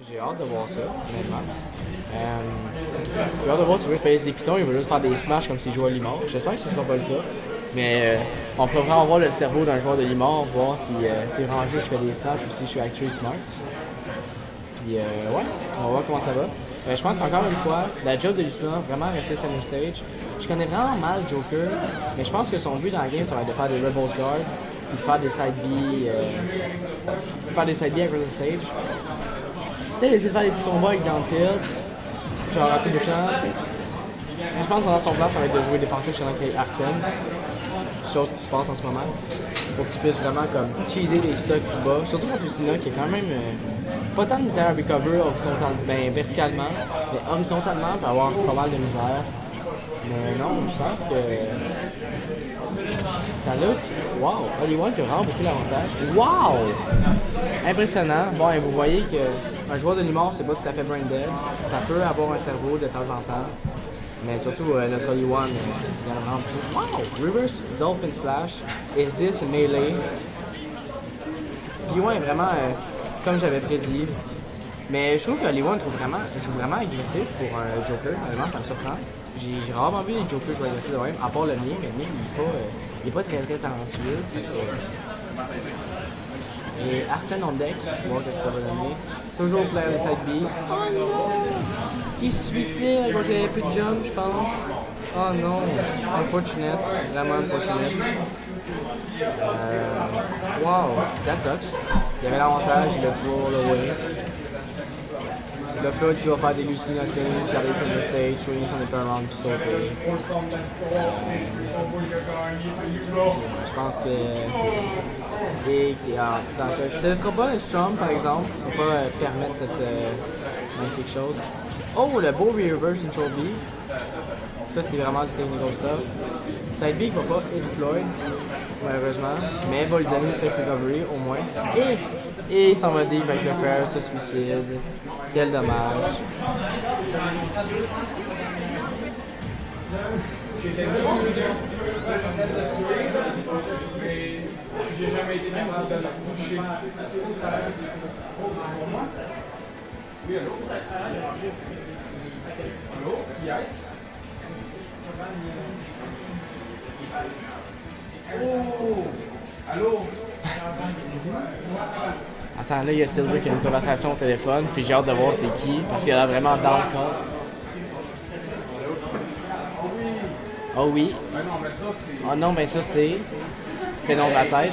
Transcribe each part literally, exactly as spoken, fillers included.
J'ai hâte de voir ça, honnêtement. Euh, j'ai hâte de voir s'il veut se payer des pitons, il veut juste faire des smash comme s'il jouait à Limor. J'espère que ce sera pas le cas. Mais euh, on peut vraiment voir le cerveau d'un joueur de Limor, voir si euh, c'est rangé, je fais des smash ou si je suis actually smart. Puis euh, ouais, on va voir comment ça va. Euh, je pense encore une fois, la job de Lucina, vraiment rester center stage. Je connais vraiment mal Joker, mais je pense que son but dans la game, ça va être de faire des Rebels Guard, puis de faire des side B, euh, de faire des side B across the stage. Peut-être essayer de faire des petits combats avec Down Tilt, genre à tout bout de champ. Mais je pense que dans son plan, ça va être de jouer défensif chez avec Arsène. Chose qui se passe en ce moment. Pour qu'il puisse vraiment comme cheeser les stocks plus bas. Surtout contre Lucina qui est quand même euh, pas tant de misère à recover horizontalement, ben, verticalement, mais horizontalement, peut avoir pas mal de misère. Mais non, je pense que ça look. Wow! Hollywood qui a vraiment beaucoup l'avantage. Wow! Impressionnant. Bon, et vous voyez qu'un joueur de Limor, c'est pas tout à fait brain dead. Ça peut avoir un cerveau de temps en temps. Mais surtout, euh, notre Hollywood, euh, il y en a vraiment plus. Wow! Reverse Dolphin Slash. Is this a melee? Puis ouais, vraiment, euh, comme j'avais prédit. Mais je trouve que Hollywood joue vraiment, joue vraiment agressif pour un Joker. Vraiment, ça me surprend. J'ai rarement vu les Jokers jouer agressifs de même, à part le mien, mais le mien, il est pas, euh, il est pas très très talentueux. Et Arsène on deck, on va voir ce que ça va donner. Toujours player de side B. Oh non! Qui se suicide quand j'avais plus de jump, je pense. Oh non! Unfortunate, vraiment unfortunate. Euh, wow, that sucks. Il y avait l'avantage, il a toujours le win. Le Floyd qui va faire des hallucinations, garder center stage, swing son hyperround puis sauter. Euh, je pense que. Et qui a. Ce ne sera pas le Trump par exemple, on ne va pas euh, permettre cette euh, magnifique chose. Oh, le beau reverse control B. Ça, c'est vraiment du technical stuff. Side B qui va pas hit Floyd, malheureusement, mais va lui donner une safe recovery au moins. Et. Et il s'en va deep avec le frère, se suicide. Quel dommage. J'ai jamais été capable de la toucher. Oui, allô? Allô? Yes? Oh! Allô? Attends, là, il y a Silver qui a une conversation au téléphone, puis j'ai hâte de voir c'est qui, parce qu'il a l'air vraiment dans le corps. Oh oui. Oh non, ben ça c'est. Fait nom de la tête.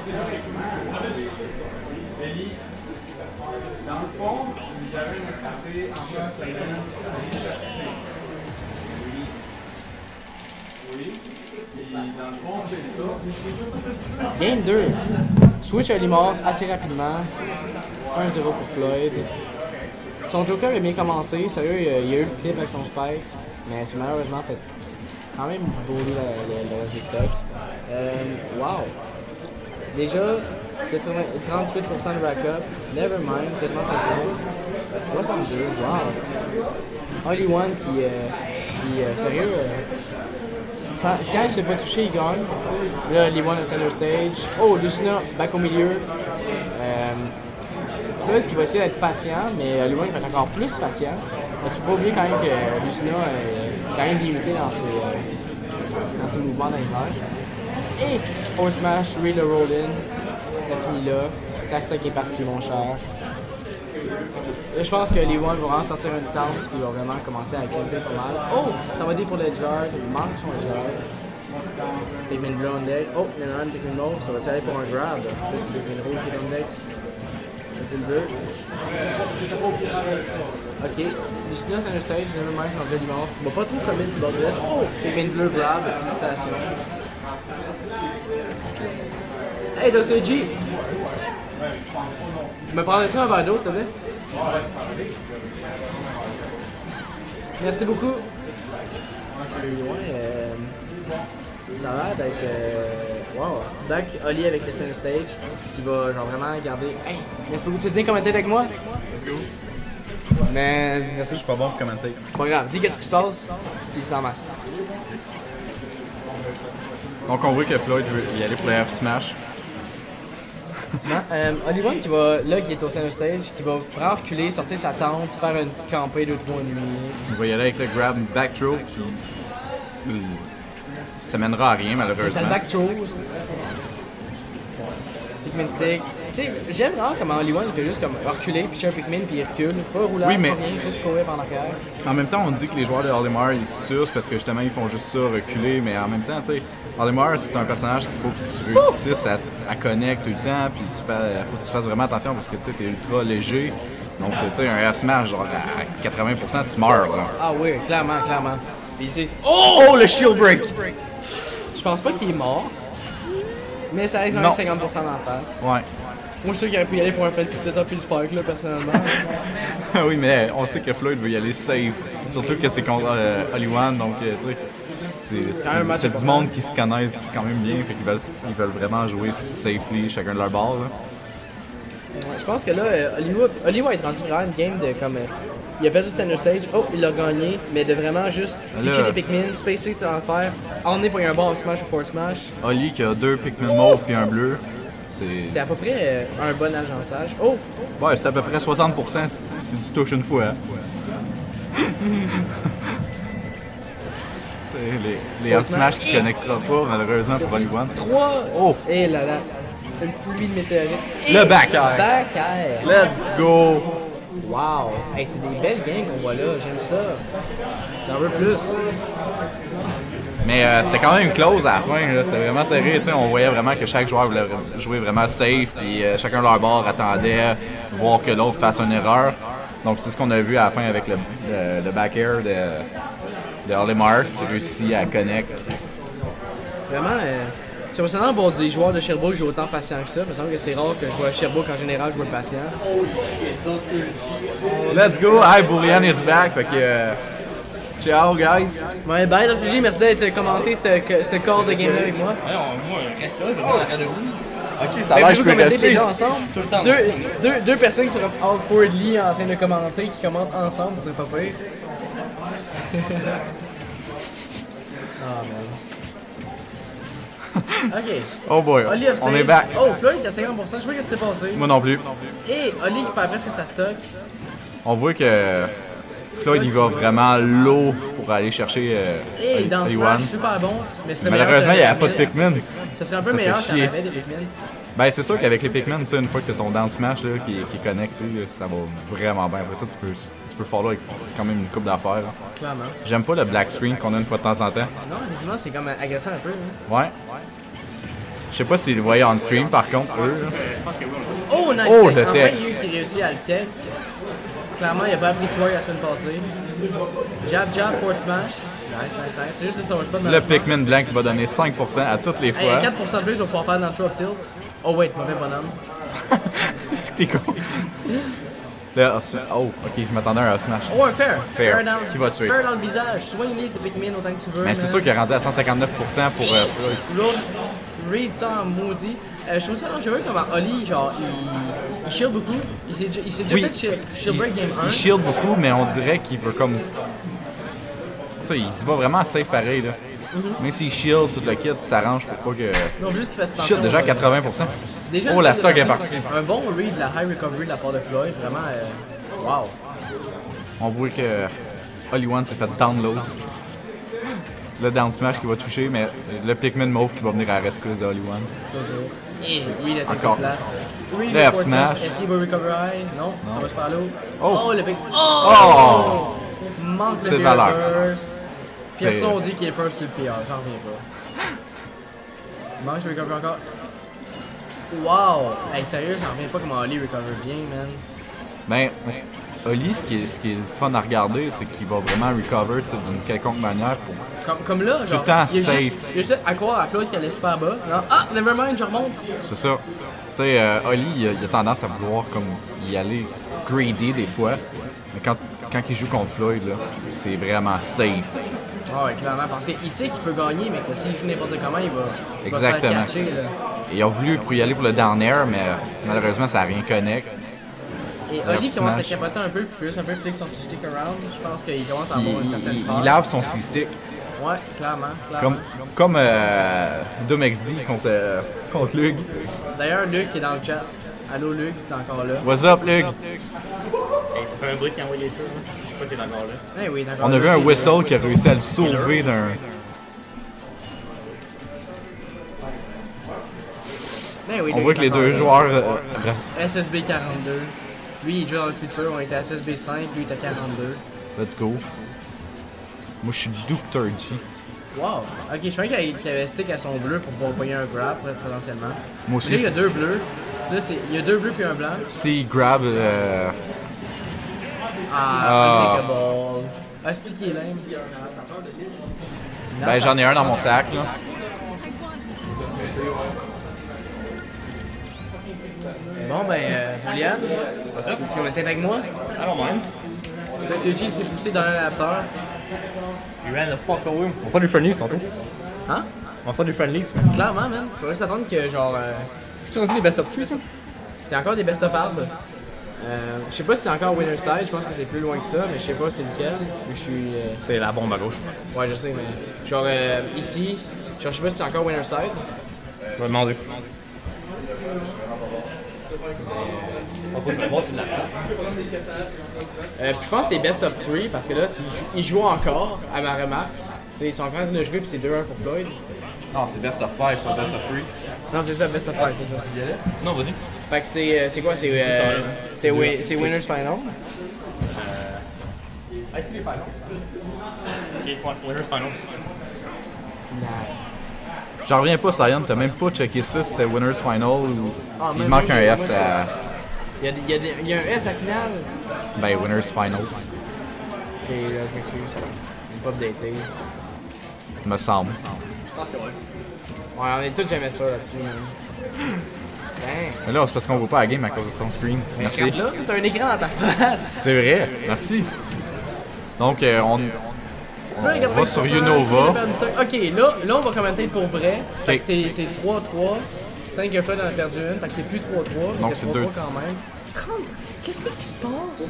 Dans le fond, j'avais une café en face de Oui. Et dans le fond, c'est ça. Game deux. Switch à Limor assez rapidement. un zéro pour Floyd. Son Joker a bien commencé. Sérieux, il y a, il y a eu le clip avec son spike. Mais c'est malheureusement fait quand même brûler le reste des stocks. Euh, wow! Déjà, trente-huit pour cent de backup. Never mind, quasiment cinquante. soixante-deux, wow! Only One qui, euh, qui euh, sérieux, euh, sans, quand il ne s'est pas touché, il gagne. Là, Only One à center stage. Oh, Lucina, back au milieu. Euh, là, qui va essayer d'être patient, mais Only One va être encore plus patient. Parce qu'il ne faut pas oublier quand même que Lucina est quand même limité dans ses, euh, dans ses mouvements dans les airs. Et forward smash, read the roll in. Ça finit là. Ta stock est parti, mon cher. Là, je pense que les One vont vraiment sortir une tente et ils vont vraiment commencer à camper pas mal. Oh! Ça va dire pour l'edge guard. Il manque son edge guard. Pikmin bleu on deck. Oh! Il y en a un Pikmin mauve. Ça va servir pour un grab. Là, c'est Pikmin rouge qui est on deck. C'est le bleu. Ok. Lucina, c'est un stage. Never mind, c'est rendu à Limor. Il va pas trop commit sur le bord de l'edge. Oh! Pikmin bleu grab. Félicitations. Hey, docteur G! Tu me prendrais-tu un verre d'eau, s'il te plaît? Merci beaucoup. Ouais, euh, ça a l'air d'être. Euh, wow! Doc, Oli avec le center stage, qui va genre vraiment garder. Hey! Merci beaucoup. Tu viens commenter avec moi? Let's go! Mais merci. Je suis pas bon pour commenter. C'est pas grave, dis qu'est-ce qui se passe, puis il s'en masse. Donc on voit que Floyd veut y aller pour le F Smash. Euh, Oli One qui va, là, qui est au center stage, qui va vraiment reculer, sortir sa tente, faire une campée de trois nuits. Il va y aller avec le grab back throw qui. Ça mènera à rien, malheureusement. C'est le back throw. Pikmin stick. Tu sais, j'aime vraiment comment Oli One il fait juste comme reculer, pitcher un Pikmin puis il recule. Pas rouler, oui, mais... pas rien, juste courir par l'arrière. En même temps, on dit que les joueurs de Olimar ils sucent parce que justement ils font juste ça, reculer, mais en même temps, tu sais, Olimar c'est un personnage qu'il faut que tu réussisses à, à connecter tout le temps, puis tu fais, faut que tu fasses vraiment attention parce que tu sais, t'es ultra léger. Donc, tu sais, un F-Smash, genre à quatre-vingts pour cent, tu meurs, là. Ah oui, clairement, clairement. Puis tu sais, oh, le shield break! Je pense pas qu'il est mort, mais ça reste un cinquante pour cent d'en face. Ouais. Moi, je suis sûr qu'il aurait pu y aller pour un fancy setup puis du spike, là, personnellement. Oui, mais on sait que Floyd veut y aller safe. Surtout que c'est contre euh, Oli One, donc, euh, tu sais, c'est du monde qui se connaissent quand même bien, fait qu'ils veulent, ils veulent vraiment jouer safely chacun de leur ball, là. Ouais, je pense que là, euh, Hollywood, Hollywood est rendu vraiment une game de comme. Euh, il a fait juste center stage, oh, il l'a gagné, mais de vraiment juste pitcher les Pikmin, spacer, c'est en faire, emmener pour un bon off smash ou forward smash. Oli qui a deux Pikmin mauve puis un bleu. C'est à peu près euh, un bon agençage. Oh! Ouais, c'est à peu près soixante pour cent si tu touches une fois. Hein? les les off smash qui ne connectera pas, malheureusement, pour Oli One. trois! Oh! Et là là! Une pluie de météorites. Le back air! Back air! Let's go! Wow! Hey, c'est des belles games qu'on voit là, j'aime ça. J'en veux plus. Mais euh, c'était quand même close à la fin, c'était vraiment serré. T'sais, on voyait vraiment que chaque joueur voulait jouer vraiment safe, et euh, chacun de leur bord attendait voir que l'autre fasse une erreur. Donc c'est ce qu'on a vu à la fin avec le, le, le back air de, de Olimar qui réussit à connect. Vraiment, euh, c'est impressionnant pour des joueurs de Sherbrooke qui jouent autant patient que ça. Il me semble que c'est rare que je vois à Sherbrooke en général jouer patient. Let's go! Hi, Bourian is back! Fait que, euh, ciao, guys! Ouais, bye, Docteur J, merci d'être commenté ce corps de game-là avec moi. Ouais, on, moi, reste là, je vais dire la de vous. Ok, ça va, je peux rester. Déjà ensemble. Tout le temps. Deux, deux, deux personnes qui sont awkwardly en train de commenter, qui commentent ensemble, ce serait pas pire. Ah, man. Ok. Oh boy, Oli on est back. Oh, Floyd il a cinquante pour cent, je sais pas ce qui s'est passé. Moi non plus. Et Oli qui perd presque sa stock. On voit que Floyd il va vraiment low pour aller chercher euh, Et dans le smash, super bon. Mais malheureusement, il n'y a pas de Pikmin. Ça serait un peu meilleur si on avait des Pikmin. Ben, c'est sûr qu'avec les Pikmin, une fois que tu as ton down smash là, qui, qui est connecté, là, ça va vraiment bien. Après ça, tu peux, tu peux follow avec quand même une coupe d'affaires. Clairement. J'aime pas le black screen qu'on a une fois de temps en temps. Non, effectivement, c'est comme agressant un peu. Hein. Ouais. Je sais pas s'ils le voyaient on stream par contre, eux. Là. Oh, nice! Oh, tech. le Enfin, tech! il y a eu qui réussit à le tech. Clairement, il a pas appris de jouer la semaine passée. Jab, jab, forward smash. Nice, nice, nice. C'est juste que ça marche pas de Le Pikmin blanc qui va donner cinq pour cent à toutes les Hey, fois. quatre pour cent de plus, je vais pouvoir faire dans le throw up tilt. Oh, wait, mauvais bonhomme. C'est que t'es con. Le up smash. Oh, ok, je m'attendais à un up smash. Oh, un fair. Fair. down. Qui va tuer? Fair dans le visage. Soigne-les tes Pikmin autant que tu veux. Mais c'est sûr qu'il est rendu à cent cinquante-neuf pour cent pour euh, Floyd. L'autre, read ça en maudit. Euh, je trouve ça dangereux comment Oli, genre, il, il shield beaucoup. Il s'est il s'est déjà Oui. fait shield, shield break game un. Il shield beaucoup, mais on dirait qu'il veut comme. Tu sais, il va vraiment safe pareil, là. Mm-hmm. Même s'il shield tout le kit, ça s'arrange pour pas que. Non, juste qu'il fasse Il attention. shield déjà à quatre-vingts pour cent. Déjà, Oh, la stock est partie. Un bon read de la high recovery de la part de Floyd, vraiment, euh, wow. On voit que Oli One s'est fait download. Le down smash qui va toucher, mais le Pikmin mauve qui va venir à la rescousse de Oli One. Et read est Encore. en place. Read Le F smash. Est-ce qu'il va recover high? Non, ça va super low. Oh. Oh, le pic. Oh! Oh! Manque le C'est P R valeur. first. Puis après ça, on dit qu'il est first sur le P R, j'en reviens pas. Manque le recover encore. Wow! Hey, sérieux, j'en reviens pas comment Oli recover bien, man. Ben, Oli, ce qui est, ce qui est fun à regarder, c'est qu'il va vraiment recover d'une quelconque manière pour. Comme, comme là, genre. Tout le temps il y a safe. Juste, il y a juste à croire à Floyd qu'elle est super bas. Non. Ah, nevermind, je remonte. C'est ça. Tu sais, euh, Oli, il a, il a tendance à vouloir comme y aller greedy des fois. Mais quand, quand il joue contre Floyd, là, c'est vraiment safe. Ah ouais, clairement, parce qu'il sait qu'il peut gagner, mais que s'il joue n'importe comment, il va, il va se Exactement. faire catcher, là. Et il a voulu pour y aller pour le down air, mais malheureusement, ça n'a rien connect. Et Le Oli commence à smash. capoter un peu, puis il fait juste un peu click son stick around. Je pense qu'il commence à avoir une Il, certaine il, peur. il lave son C-stick. Ouais, clairement. clairement. Comme, comme euh, Doom X D contre, euh, contre Lug. D'ailleurs, Luc est dans le chat. Allô, Luc, c'est encore là. What's up, Lug? Hey, ça fait un bruit qu'il a envoyé ça. Hein. Je sais pas s'il est encore là. Eh oui, d'accord. On a vu un whistle qui a réussi à le sauver d'un... Eh oui, On Luc voit est que les encore deux là. joueurs... euh, S S B quarante-deux. Lui, il joue dans le futur. On était à S S B cinq, lui, il était à quarante-deux. let's go. Moi, je suis Docteur G. Wow! Ok, je pensais qu'il y avait stick à son bleu pour pouvoir payer un grab potentiellement. Moi aussi. Là, il y a deux bleus. Là, c'est... il y a deux bleus puis un blanc. Si grab... Euh... Ah, Ah. unbreakable. Ah, stick est lame. Ben, j'en ai un dans mon sac, là. Bon, ben, euh, Julian, tu vas être avec moi? Alors même. Le deux G s'est poussé dans l'adapteur. You ran the fuck away. On va faire du friendly tantôt. Hein? On va faire du friendly. Clairement, man. Faut juste attendre que, genre, euh, Tu as dit les best of three, ça? c'est encore des best of arbres. Euh, je sais pas si c'est encore Winner Side, je pense que c'est plus loin que ça, mais je sais pas c'est lequel. Mais je suis. euh, C'est la bombe à gauche. Ouais, je sais, mais. Genre, euh, ici, genre, je sais pas si c'est encore Winner Side. Je vais demander. On va voir si la Euh, puis je pense que c'est best of three parce que là, s'ils jou- ils jouent encore, à ma remarque. Tu sais, ils sont encore en train de jouer, puis c'est deux un pour Floyd. Non, c'est best of five, pas best of three. Non, c'est ça, best of five, c'est ça. Non, vas-y. Fait que c'est euh, c'est quoi? C'est euh, c'est wi- c'est Winner's Final? I see les finals. Ok, winners finals. Final. J'en reviens pas, Cyan, t'as même pas checké ça, c'était Winners Final ou... Ah, Il même manque moi, un j'ai S pas à... Il y, a, des- il, y a des- il y a un S à finale. Ben, Winners Finals, Ok, là, je m'excuse. Je pas updaté. me semble. Je pense que ouais. Ouais, on est tous jamais sûrs là-dessus, man. Ben. Mais là, c'est parce qu'on voit pas la game à cause de ton screen. Merci. Regarde là, t'as un écran dans ta face. C'est vrai, merci. Donc, euh, on, on Là, va sur Unova. Ok, là, là, on va commenter pour vrai. Fait que c'est c'est trois trois. cinq Floyd en a perdu une, fait que c'est plus trois trois. Donc, Mais c'est c'est trois deux. trois quand même. Crème, qu'est-ce qui se passe?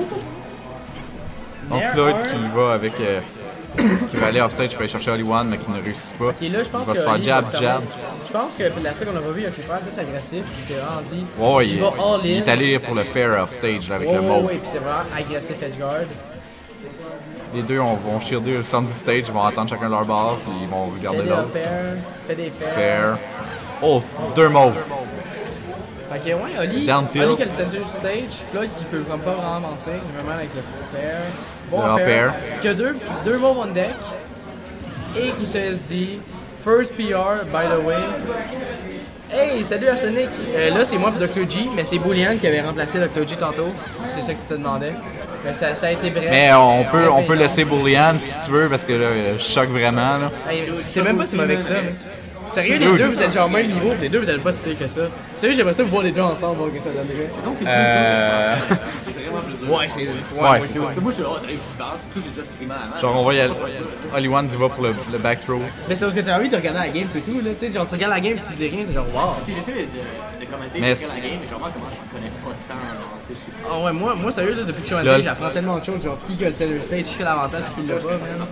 Donc, There Floyd are- qui va avec... euh, qui va aller off stage pour aller chercher Oli One, mais qui ne réussit pas. Ok, là, je pense Il va que se faire Oli jab, se jab. permettre- Je pense que la seule qu'on a revu, il a fait faire plus agressif, puis il s'est rendu. Ouais, il, va all il in. est allé pour le fair off stage là, avec Ouais, le ouais, mauve. ouais, puis c'est vraiment agressif edgeguard. Les deux on, vont shielder le centre du stage, ils vont attendre chacun leur barre, puis ils vont Fait regarder des l'autre. repairs, fait des fairs. Fair. Oh, deux mauves. Fait que ouais, Oli, Down tilt. Oli qui a le center du stage, Floyd qui peut vraiment pas vraiment avancer, vraiment avec le fair. Bon Le pair. repair. Qui a deux, deux moves on deck. Et qui se S D. First P R, by the way. Hey, salut Arsenic! Euh, là, c'est moi et docteur G, mais c'est Boolean qui avait remplacé docteur G tantôt. C'est ça que tu te demandais. Mais ça, ça a été bref. Mais on peut, Bref on et peut long. laisser Boolean si tu veux, parce que là, je choque vraiment. Là. Hey, t'es même pas si mauvais que ça, mec. Sérieux, les Dude. deux, vous êtes genre même niveau, les deux, vous allez pas si pire que ça. Sérieux, j'aimerais ça vous voir les deux ensemble, voir que ça donnerait. Euh, Ouais, c'est. Ouais, Ouais, c'est- tout. Moi, je suis là, t'arrives super. Surtout, j'ai déjà streamé avant. genre, on va y aller. Oli One y va pour le, le back throw. Mais c'est parce que t'as envie de regarder la game, tout tout, là. Tu sais, genre, tu regardes la game et tu dis rien, t'es genre, wow. Si j'essaie de, de commenter Mais sur la game, mais je vois comment je connais pas tant. genre, tu sais, je suis- Ah ouais, moi, moi sérieux, là, depuis que je suis en Lol. N B A, j'apprends tellement de choses. Genre, qui a le center stage, qui fait l'avantage, qui l'a pas, man.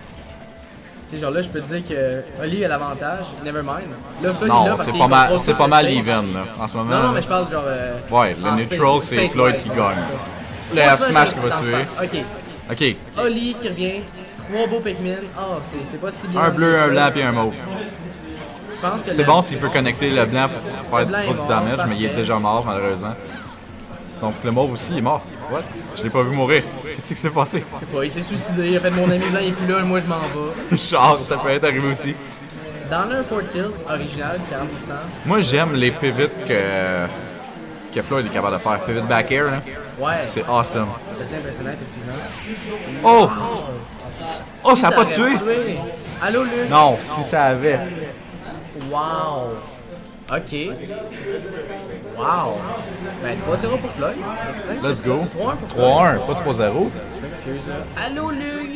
Tu sais, genre là, je peux te dire que Oli a l'avantage, never mind. Là, Floyd, il l'a Non, parce c'est qu'il pas mal, contrôle c'est tout pas le mal stage. even là, en ce moment. Non, non, là. mais je parle genre. Euh, Ouais, le en neutral, stage- c'est stage Floyd wise, qui ouais, gagne. c'est ça. Le F Moi, smash je- qui va dans tuer. face. Ok. Ok, Oli qui revient, trois beaux Pikmin. Ah, c'est c'est pas si bien. un bleu, un blanc puis un mauve. Je pense que C'est le- bon s'il peut connecter le blanc pour faire Le blanc pas est du mort, damage, mais il est parfait. déjà mort malheureusement. Donc le mauve aussi il est mort. What? Je l'ai pas vu mourir. Qu'est-ce qui s'est passé? Je sais pas, il s'est suicidé, il a fait mon ami blanc, il est plus là, moi je m'en vais. Genre, ça peut être arrivé aussi. Downer four kills, original, quarante pour cent. Moi j'aime les pivots que, que Floyd est capable de faire. Pivot back air, là. Ouais, C'est awesome. c'est assez impressionnant, effectivement. Oh! Oh, Si ça a pas aurait tué? Allô, Luc? Non, si ça avait. Wow! Ok. Wow! Ben, trois zéro pour Floyd, c'est simple. Let's go. trois un pour Floyd. trois un, pas trois zéro. Je m'excuse, là. Allô, Luc?